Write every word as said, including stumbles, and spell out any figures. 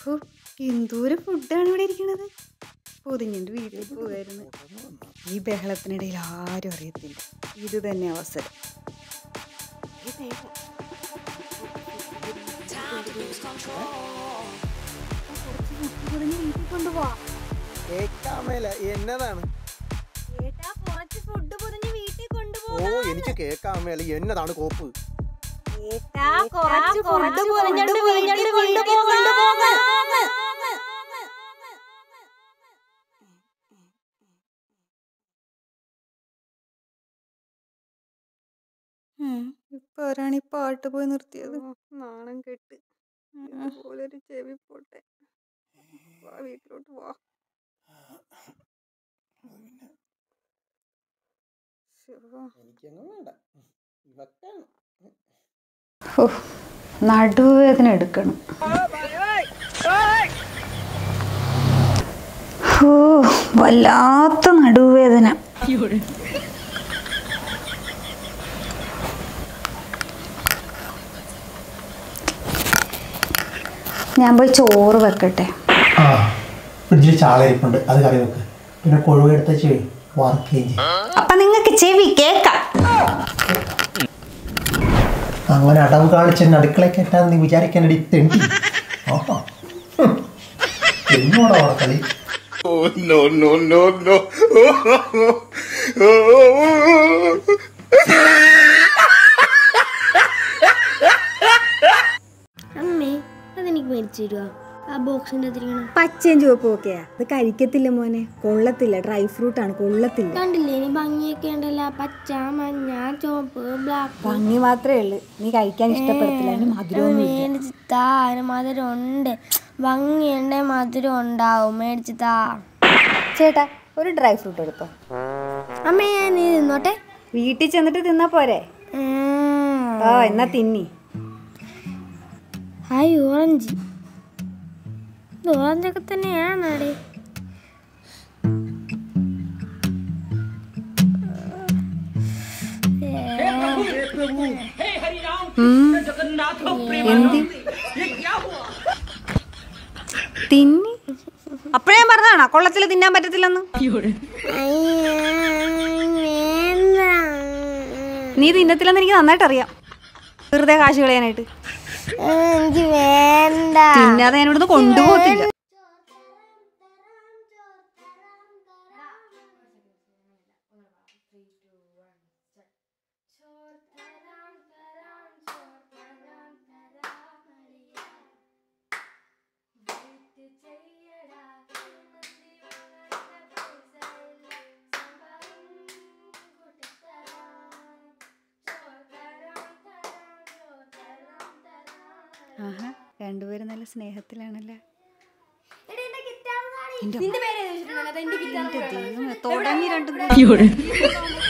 എന്തോരം ഫുഡാണ് ഇവിടെ ഇരിക്കണത്. പൊതിഞ്ഞിട്ട് വീട്ടിൽ പോകായിരുന്നു. ഈ ബഹളത്തിനിടയിൽ ആരും അറിയത്തില്ല. ഇത് തന്നെ അവസരം. വീട്ടിൽ കൊണ്ടുപോവാ. എന്നതാണ്? ഓ എനിക്ക് കേക്കാൻ മേല. എന്നതാണ് കോപ്പ്? ഇപ്പൊ ആരാണ് ഈ പാട്ട് പോയി നിർത്തിയത്? നാണം കെട്ട്. പോലൊരു ചെവി പോട്ടെ. വാ വീട്ടിലോട്ട് വാ. നടുവേദന എടുക്കണം. ഓ വല്ലാത്ത നടുവേദന. ഞാൻ പോയി ചോറ് വെക്കട്ടെ. ആ ഫ്രിഡ്ജിൽ ചാളയിരിപ്പുണ്ട്, അത് കറി വെക്ക്. പിന്നെ കൊഴുവ എടുത്ത ചെവി വറുക്കുകയും ചെയ്യും. അപ്പൊ നിങ്ങക്ക് ചെവി കേക്കാം. അങ്ങനെ അടവ് കാണിച്ച് അടുക്കള കെട്ടാൻ നീ വിചാരിക്കാനടി തെണ്ടി. എന്നോടാ കളി. അമ്മേ അതെനിക്ക് മേടിച്ചു തരുവാ. ആ ബോക്സിന്റെ പച്ചയും ചുവപ്പും ഒക്കെയാ. അത് കഴിക്കത്തില്ല മോനെ, കൊള്ളത്തില്ല. ഡ്രൈ ഫ്രൂട്ട് ആണ്, കൊള്ളത്തില്ല. കണ്ടില്ലേ ഇനി ഭംഗിയൊക്കെ ഉണ്ടല്ലോ, പച്ച മഞ്ഞ ചുവപ്പ് ബ്ലാക്ക്. ഭംഗി മാത്രമേ ഉള്ളു, നീ കഴിക്കാൻ ഇഷ്ടപ്പെടത്തില്ല. അതിന് മധുരം മേടിച്ചിത്താ. അതിന് മധുരം ഉണ്ട്, ഭംഗിയുണ്ട്, മധുരം ഉണ്ടാവും. മേടിച്ചിത്താ. ചേട്ടാ ഒരു ഡ്രൈ ഫ്രൂട്ട് എടുത്തോ. അമ്മേ ഞാൻ നീ തിന്നോട്ടെ. വീട്ടിൽ ചെന്നിട്ട് തിന്നാ പോരെ? ആ എന്നാ തിന്നി. Hi orange. ഇത് ഓറഞ്ചൊക്കെ തന്നെയാണേ. തിന്നി. അപ്പഴേ ഞാൻ പറഞ്ഞാണോ കൊള്ളത്തില് തിന്നാൻ പറ്റത്തില്ലെന്ന്? നീ തിന്നത്തില്ലെന്ന് എനിക്ക് നന്നായിട്ട് അറിയാം. വെറുതെ കാശ് കളയാനായിട്ട്. തിന്നാതെ ഞാൻ ഇവിടുന്ന് കൊണ്ടുപോകത്തില്ല. ആഹാ രണ്ടുപേരും നല്ല സ്നേഹത്തിലാണല്ലേ. തുടങ്ങി രണ്ടു